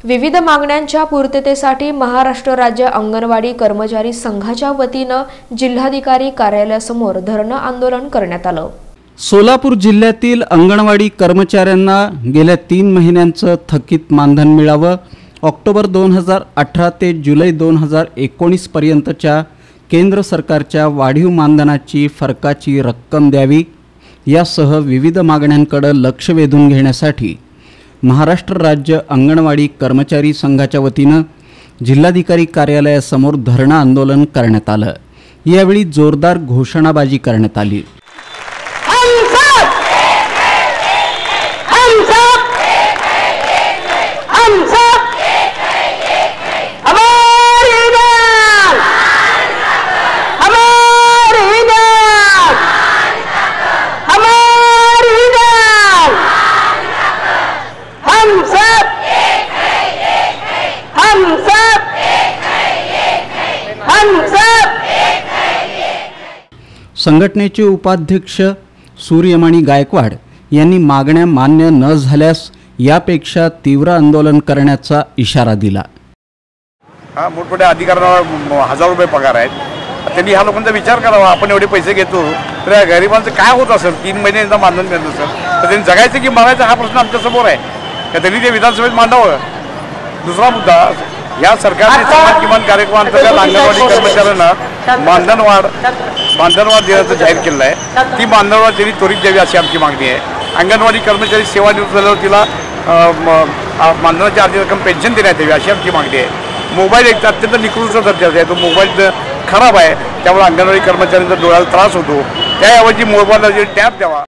विविध मागण्यांच्या पूर्ततेसाठी महाराष्ट्र राज्य अंगणवाडी कर्मचारी संघाच्या वतीने जिल्हाधिकारी कार्यालयासमोर धरणं आंदोलन करण्यात आलं। सोलापूर जिल्ह्यातील अंगणवाडी कर्मचाऱ्यांना गेल्या 3 महिन्यांचं थकीत मानधन मिळावं, ऑक्टोबर 2018 ते जुलै 2019 पर्यंतच्या केंद्र सरकारच्या वाढीव मानधनाची फरकाची रक्कम द्यावी यासह विविध मागण्यांकडे लक्ष वेधून घेण्यासाठी महाराष्ट्र राज्य अंगणवाडी कर्मचारी संघाच्या वतीने जिल्हाधिकारी कार्यालयासमोर धरणं आंदोलन करण्यात आलं। यावेळी जोरदार घोषणाबाजी करण्यात आली। संघटनेचे उपाध्यक्ष सूर्यमणी गायकवाड यांनी मागण्या मान्य न झाल्यास यापेक्षा तीव्र आंदोलन करण्याचा इशारा दिला। मोठमोठ्या अधिकाऱ्यांना 1000 रुपये पगार आहेत, त्यांनी ह्या लोकांचा विचार करावा। आपण एवढे पैसे घेतो तर या गरिबांचं काय होत असेल? 3 महिन्यांचा मानधन मिळत असेल तर त्यांनी जगायचं की मरायचं हा प्रश्न आमच्यासमोर आहे का? त्यांनी ते विधानसभेत मांडावं। दुसरा मुद्दा, या सरकारने समाज किमान कार्यक्रमांतर्गत अंगणवाडी कर्मचाऱ्यांना मानधन वाढ देण्याचं जाहीर केलं आहे। ती मानधन वाढ त्यांनी त्वरित द्यावी अशी आमची मागणी आहे। अंगणवाडी कर्मचारी सेवानिवृत्त झाल्यावर तिला मानधनाची अर्धी रक्कम पेन्शन देण्यात यावी अशी आमची मागणी आहे। मोबाईल एक अत्यंत निकृष्ट दर्जाचा आहे, तो मोबाईल खराब आहे, त्यामुळे अंगणवाडी कर्मचाऱ्यांचा डोळ्याला त्रास होतो। त्याऐवजी मोबाईलला टॅब द्यावा।